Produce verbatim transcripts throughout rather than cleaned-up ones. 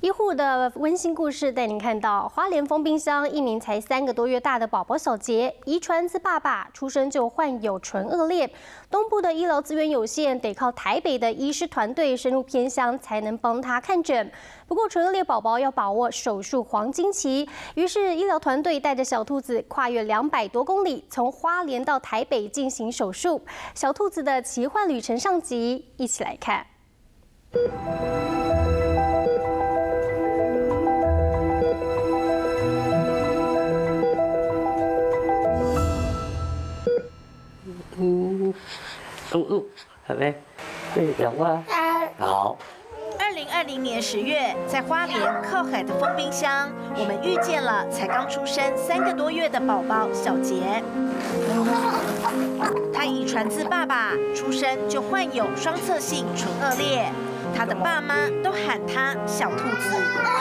医护的温馨故事带您看到，花莲丰滨乡一名才三个多月大的宝宝小杰，遗传自爸爸，出生就患有唇腭裂。东部的医疗资源有限，得靠台北的医师团队深入偏乡才能帮他看诊。不过唇腭裂宝宝要把握手术黄金期，于是医疗团队带着小兔子跨越两百多公里，从花莲到台北进行手术。小兔子的奇幻旅程上集，一起来看。 嗯，嗯嗯，好呗，对，讲话好。 二零二零年十月，在花莲靠海的丰滨乡，我们遇见了才刚出生三个多月的宝宝小杰。他遗传自爸爸，出生就患有双侧性唇腭裂，他的爸妈都喊他小兔子。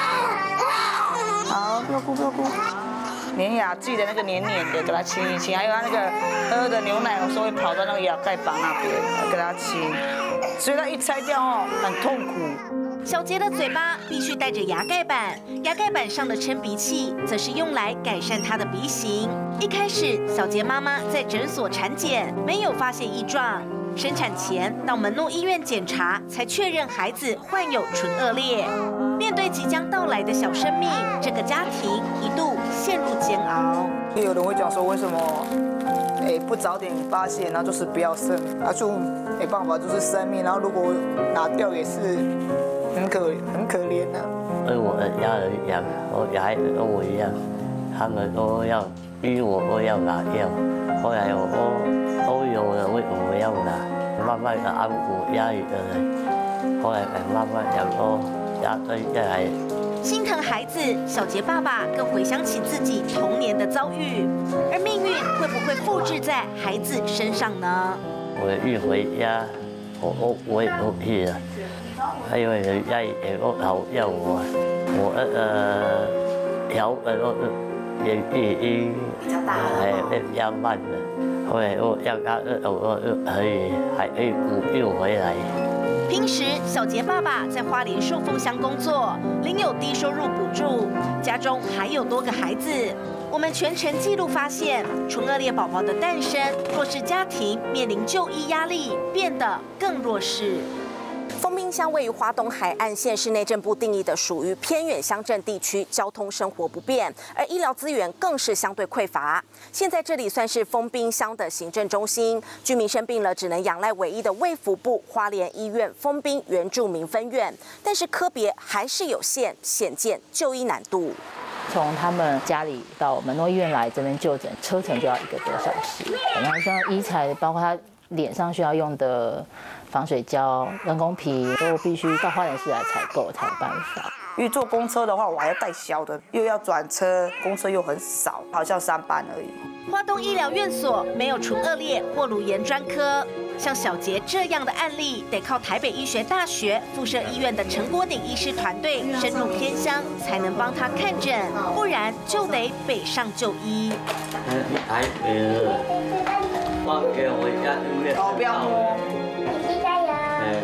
好，不要哭，不要哭。 粘牙记得那个黏黏的，给它亲一亲，还有它那个喝的牛奶，有时候会跑到那个牙盖板那边，给它亲，所以它一拆掉哦，很痛苦。 小杰的嘴巴必须带着牙盖板，牙盖板上的撑鼻器则是用来改善他的鼻型。一开始，小杰妈妈在诊所产检，没有发现异状。 生产前到门诺医院检查，才确认孩子患有唇腭裂。面对即将到来的小生命，这个家庭一度陷入煎熬。 有人会讲说，为什么哎不早点发现，然后就是不要生，啊就没办法，就是生命，然后如果拿掉也是很可很可怜的。 跟我的家人一样，我小孩子跟我一样，他们都要逼我都要拿掉，后来我都。 都有了，为什么要拿？慢慢的安抚家里的人，后来才慢慢想说压根下来。 心疼孩子，小杰爸爸更回想起自己童年的遭遇，而命运会不会复制在孩子身上呢？ 我一回家，我我我也不去了，还有人家也不讨要我，我呃调呃也也也还比较慢的。 后来我要他呃我可以还可以补救回来。 平时小杰爸爸在花莲寿丰乡工作，领有低收入补助，家中还有多个孩子。我们全程记录发现，唇腭裂宝宝的诞生，弱势家庭面临就医压力，变得更弱势。 丰滨乡位于花东海岸线，是内政部定义的属于偏远乡镇地区，交通生活不便，而医疗资源更是相对匮乏。现在这里算是丰滨乡的行政中心，居民生病了只能仰赖唯一的卫福部花莲医院丰滨原住民分院，但是科别还是有限，显见就医难度。 从他们家里到门诺医院来这边就诊，车程就要一个多小时。然后像医材，包括他脸上需要用的防水胶、人工皮，都必须到花莲市来采购才有办法。 因为坐公车的话，我还要带小的，又要转车，公车又很少，好像三班而已。 花东医疗院所没有唇腭裂或颅炎专科，像小杰这样的案例，得靠台北医学大学附设医院的陈国鼎医师团队深入偏乡，才能帮他看诊，不然就得北上就医。 台北，放给我家医院。 哦，不要摸。 弟弟加油。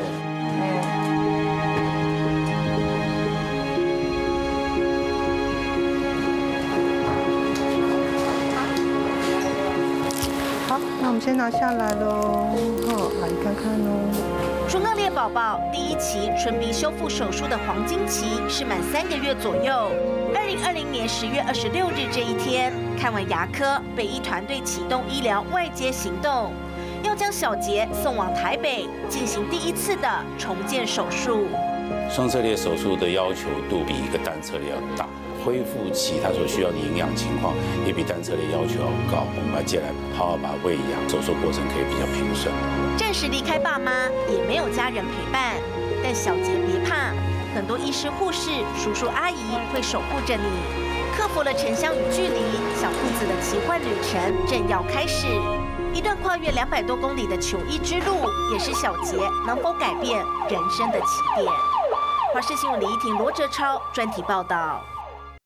好，那我们先拿下来喽。好，阿姨看看哦。 唇腭裂宝宝第一期唇鼻修复手术的黄金期是满三个月左右。二零二零年十月二十六日这一天，看完牙科，北医团队启动医疗外接行动，要将小杰送往台北进行第一次的重建手术。 双侧裂手术的要求度比一个单侧裂要大。 恢复期，它所需要的营养情况也比单侧裂要求要高。我们要接下来好好把喂养，手术过程可以比较平顺。 暂时离开爸妈，也没有家人陪伴，但小杰别怕，很多医师、护士、叔叔阿姨会守护着你。克服了城乡与距离，小兔子的奇幻旅程正要开始。一段跨越两百多公里的求医之路，也是小杰能否改变人生的起点。华视新闻李依婷、罗哲超专题报道。